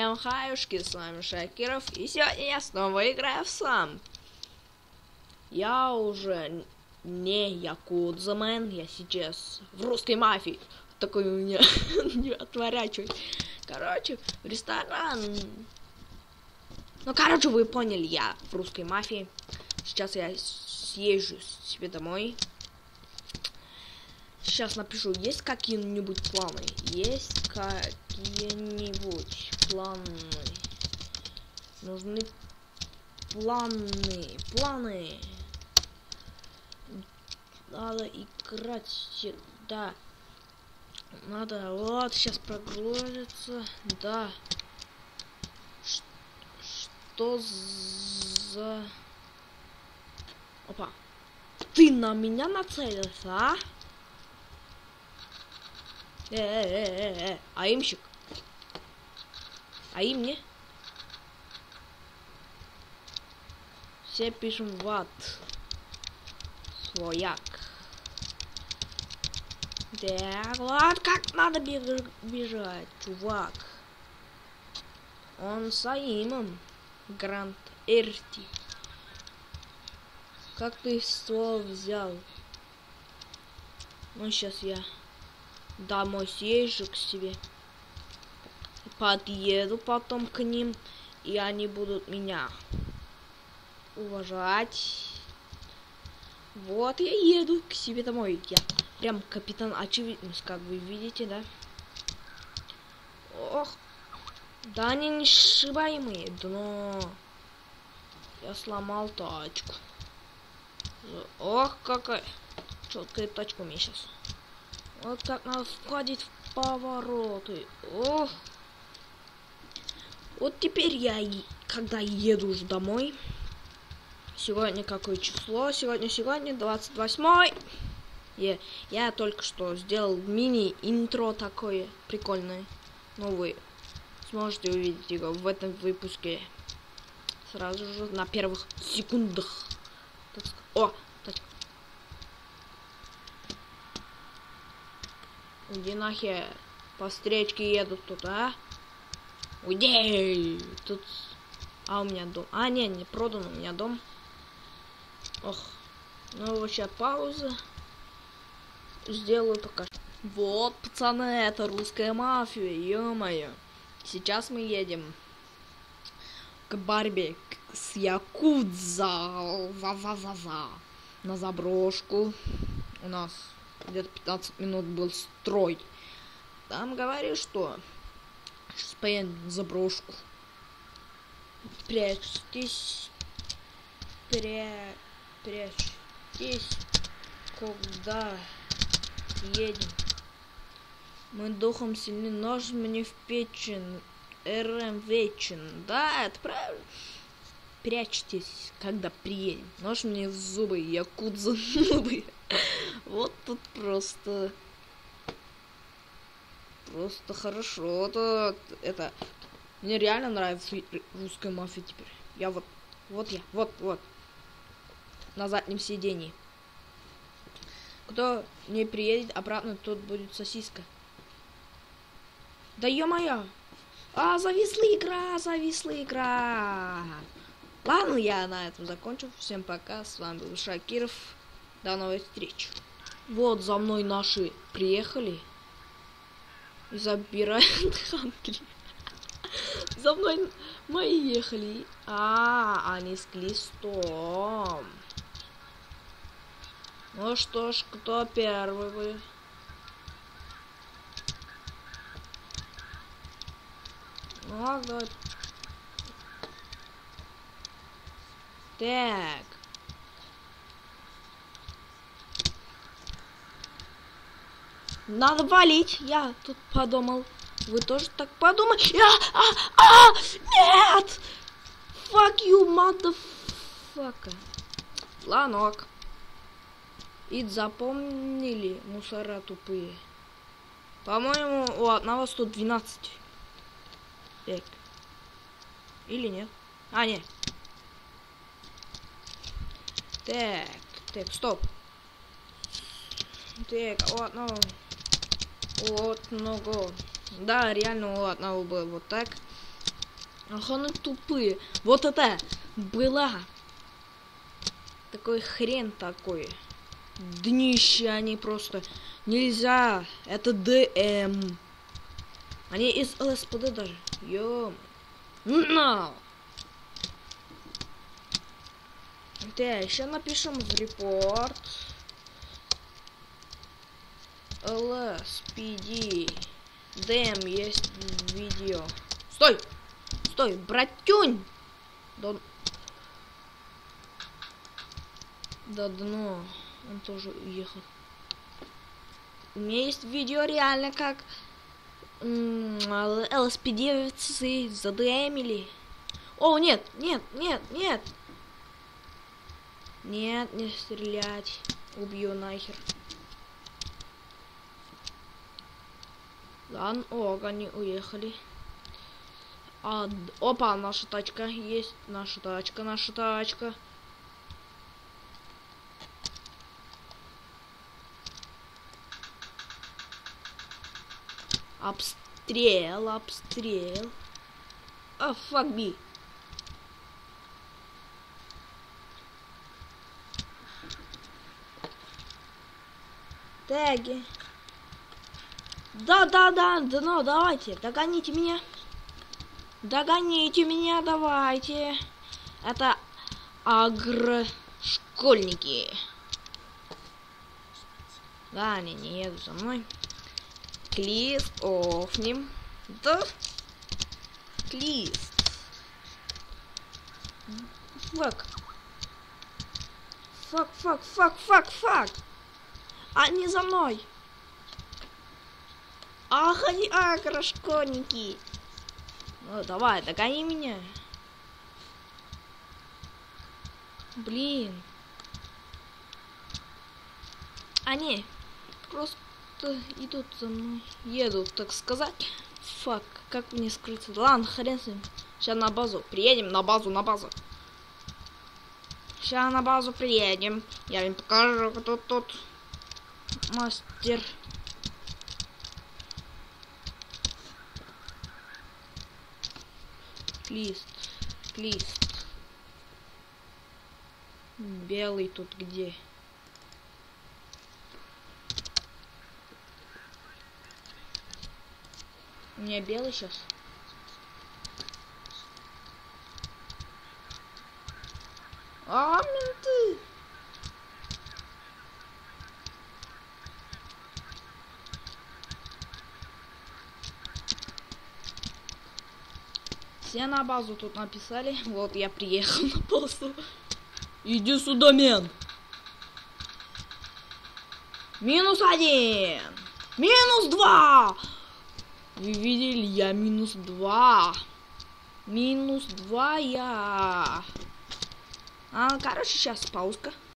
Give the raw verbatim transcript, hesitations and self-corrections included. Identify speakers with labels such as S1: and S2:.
S1: Всем хаюшки, с вами Шакиров, и сегодня я снова играю в слам. Я уже не якудзамен, я сейчас в русской мафии. Такой у меня не отворачивай. Короче, в ресторан. Ну, короче, вы поняли, я в русской мафии. Сейчас я съезжу себе домой. Сейчас напишу, есть какие-нибудь планы? Есть какие-нибудь планы? Нужны планы, планы. Надо играть, да. Надо, вот, сейчас прогрузится, да. Ш что за... Опа. Ты на меня нацелился, а? Э-э-э-э-э, аимщик. Аим мне? Все пишем в ад. Свояк. Так, вот как надо бежать, чувак. Он с Аимом. Гранд Эрти. Как ты слово взял? Ну, сейчас я домой съезжу к себе. Подъеду потом к ним, и они будут меня уважать. Вот я еду к себе домой. Я прям капитан очевидность, как вы видите, да? Ох, да они несшибаемые, но я сломал тачку. Ох, какая четкая тачка у меня сейчас. Вот как надо входить в повороты. Ох. Вот теперь я, когда еду уже домой. Сегодня какое число? Сегодня, сегодня двадцать восьмое. Я, я только что сделал мини-интро такое прикольное. Ну, вы сможете увидеть его в этом выпуске. Сразу же на первых секундах. О, тачка. Иди нахер. По встречке едут тут, а? Уйди! Тут... А у меня дом. А, не, не продан у меня дом. Ох. Ну, вот сейчас пауза. Сделаю пока. Вот, пацаны, это русская мафия, ё-моё. Сейчас мы едем к борьбе с якудза. За-за-за-за. На заброшку. У нас где-то пятнадцать минут был строй. Там говорили, что сейчас поедем на заброшку. Прячьтесь. Пря... Прячьтесь. Когда едем. Мы духом сильны, нож мне в печень. РМ вечен. Да, это правильно. Прячьтесь, когда приедем. Нож мне в зубы, якудза зубы. Вот тут просто... Просто хорошо. Это, это... Мне реально нравится русская мафия теперь. Я вот... Вот я. Вот, вот. На заднем сидении. Кто не приедет обратно, тот будет сосиска. Да ё-моё! А, зависла игра, зависла игра. Ладно, я на этом закончу. Всем пока. С вами был Шакиров. До новых встреч. Вот за мной наши приехали. И забирают ханкли. За мной мои ехали. А, они с глистом. Ну что ж, кто первый вы? Ну, давай. Так. Надо валить. Я тут подумал. Вы тоже так подумали? А, а, а, нет! Fuck you, motherfucker. Ладно, ок. И запомнили, мусора тупые. По-моему, у одного сто двенадцать. Так. Или нет? А, нет. Так, так, стоп. Так, у одного... У одного... Да, реально у одного было вот так. Ах, они тупые. Вот это была. Такой хрен такой. Днище они просто. Нельзя. Это ДМ. Они из ЛСПД даже. Ё. No. Да, еще напишем в репорт. ЛСПД. ДМ есть видео. Стой! Стой, братюнь! Да, да дно. Он тоже уехал. У меня есть видео реально как ЛСПДовцы задэмили. О, нет, нет, нет, нет. Нет, не стрелять. Убью нахер. Ладно, о, они уехали. А, опа, наша тачка есть. Наша тачка, наша тачка. Обстрел, обстрел. А, fuck me. Теги. Да, да, да, да, ну давайте, догоните меня. Догоните меня, давайте. Это агрошкольники. Да, они не едут за мной. Клист, офнем. Да? Клист. Фак. Фак, фак, фак, фак, фак. Они за мной. Ах, они агрошкольники. Ну, давай, догони меня. Блин. Они просто идут за мной. Едут, так сказать. Фак, как мне скрыться? Ладно, хрен с ним. Сейчас на базу. Приедем на базу, на базу. Сейчас на базу приедем. Я им покажу, кто тут мастер. Лист, лист. Белый тут где? У меня белый сейчас. А, менты! Все на базу тут написали. Вот я приехал на базу. Иди сюда, мен. Минус один. Минус два. Вы видели, я минус два. Минус два я. А, короче, сейчас паузка.